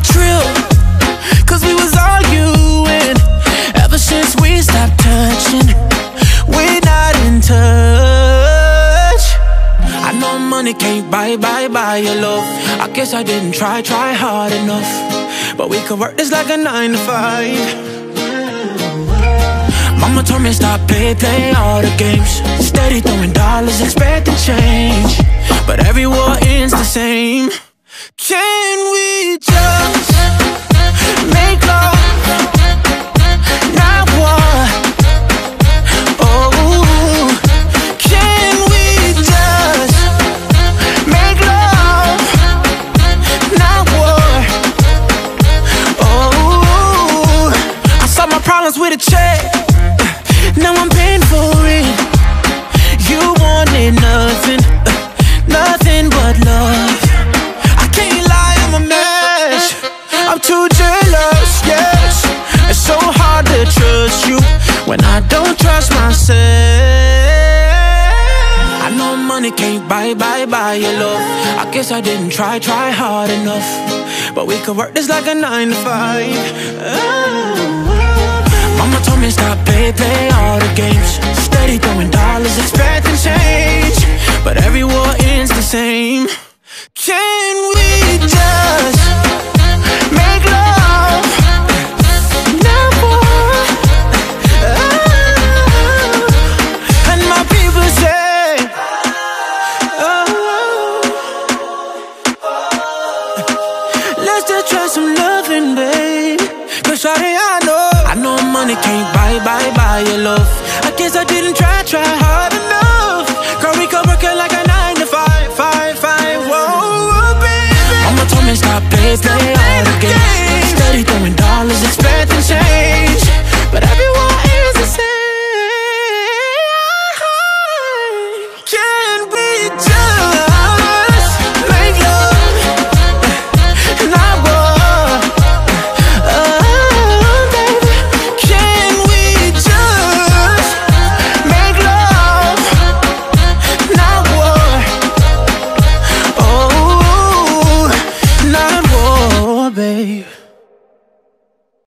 trill, cause we was arguing. Ever since we stopped touching, we're not in touch. I know money can't buy your love. I guess I didn't try hard enough. But we could work this like a 9 to 5. Mama told me stop play all the games. Steady throwing dollars, expecting change. But every war ends the same. Can we just make love, not war? Oh, can we just make love, not war? Oh, I solve my problems with a check. Now I'm paying for it. You wanted nothing, nothing but love. I can't lie, I'm a mess. I'm too jealous, yes. It's so hard to trust you when I don't trust myself. I know money can't buy your love. I guess I didn't try hard enough. But we could work this like a 9 to 5. Mama told me stop play all the games. Steady throwing dollars, expecting change. But every war ends the same. Can we just make love, not war? Oh, and my people say, oh, let's just try some loving, babe. Cause shawty, I know money can't buy your love. I guess I didn't try hard enough. Girl, we could work it like a 9 to 5. Whoa, baby. Mama told me stop play all the games. Steady throwing